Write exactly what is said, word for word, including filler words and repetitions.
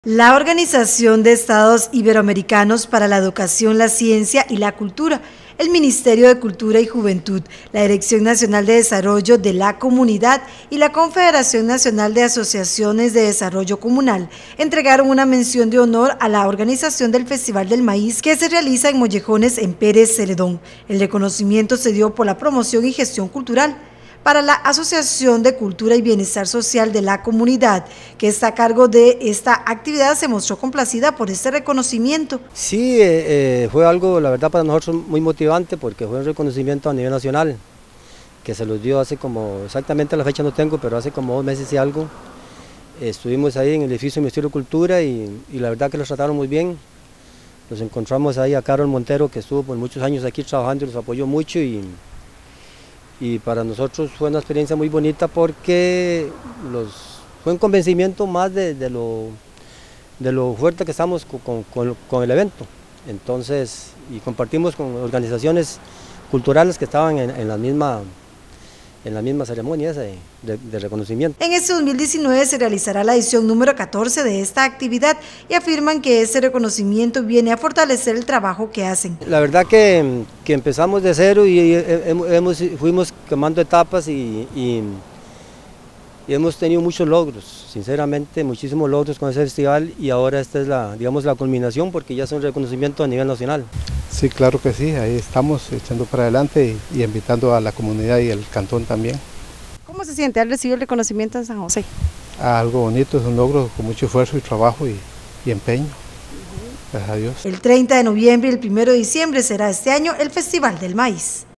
La Organización de Estados Iberoamericanos para la Educación, la Ciencia y la Cultura, el Ministerio de Cultura y Juventud, la Dirección Nacional de Desarrollo de la Comunidad y la Confederación Nacional de Asociaciones de Desarrollo Comunal entregaron una mención de honor a la organización del Festival del Maíz que se realiza en Mollejones en Pérez Celedón. El reconocimiento se dio por la promoción y gestión cultural para la Asociación de Cultura y Bienestar Social de la Comunidad, que está a cargo de esta actividad. Se mostró complacida por este reconocimiento. Sí, eh, eh, fue algo, la verdad, para nosotros muy motivante, porque fue un reconocimiento a nivel nacional, que se los dio hace como, exactamente la fecha no tengo, pero hace como dos meses y algo. Eh, estuvimos ahí en el edificio del Ministerio de Cultura y, y la verdad que los trataron muy bien. Nos encontramos ahí a Carol Montero, que estuvo por muchos años aquí trabajando y los apoyó mucho, y Y para nosotros fue una experiencia muy bonita porque los, fue un convencimiento más de, de, lo, de lo fuerte que estamos con, con, con el evento. Entonces, y compartimos con organizaciones culturales que estaban en, en la misma... en la misma ceremonia de, de, de reconocimiento. En este dos mil diecinueve se realizará la edición número catorce de esta actividad y afirman que este reconocimiento viene a fortalecer el trabajo que hacen. La verdad que, que empezamos de cero y hemos, fuimos quemando etapas y, y, y hemos tenido muchos logros, sinceramente muchísimos logros con ese festival, y ahora esta es la, digamos, la culminación, porque ya es un reconocimiento a nivel nacional. Sí, claro que sí, ahí estamos echando para adelante y, y invitando a la comunidad y al cantón también. ¿Cómo se siente al recibir el reconocimiento en San José? Algo bonito, es un logro con mucho esfuerzo y trabajo y, y empeño. Gracias a Dios. El treinta de noviembre y el primero de diciembre será este año el Festival del Maíz.